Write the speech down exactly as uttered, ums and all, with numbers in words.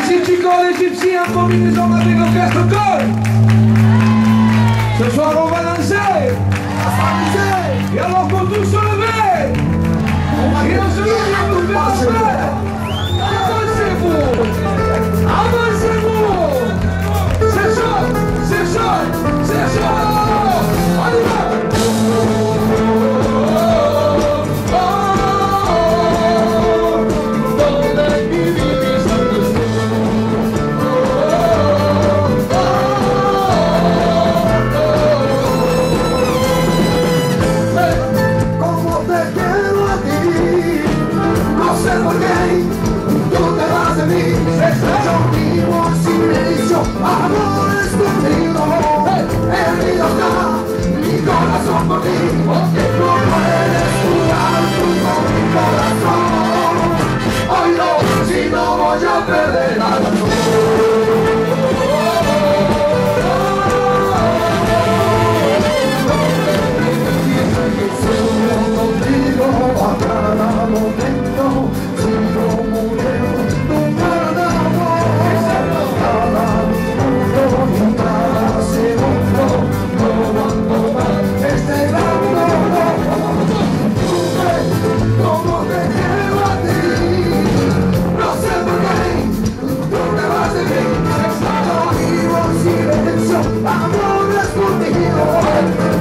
Ici tu connais les gypsies, un combinaison avec l'orchestre Col. Ce soir on va danser. Et alors qu'on tous se lever. Et on se lève et on se fait danser. Avancez-vous. Avancez-vous. C'est chaud, c'est chaud, c'est chaud. On y va. Amor escondido, el río está, mi corazón por ti, no puedes jugar tú con mi corazón. Hoy no, si no voy a perder la razón. Contigo a cada momento, sigo muriendo para dar amor. Cada minuto, cada segundo, no abandonar este gran dolor. Como te quiero a ti, no sé por qué, tú te vas de mí. Estado vivo en silencio, amor escondido.